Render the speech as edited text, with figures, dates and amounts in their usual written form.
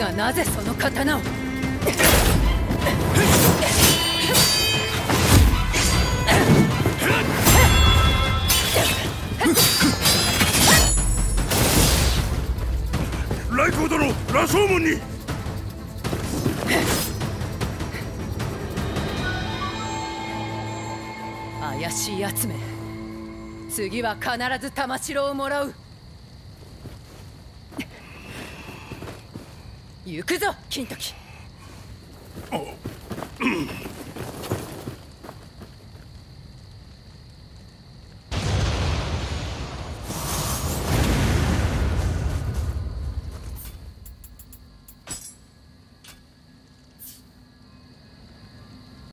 がなぜその刀を。 来光殿、羅生門に。 怪しいやつめ、次は必ず玉城をもらう。行くぞ金時。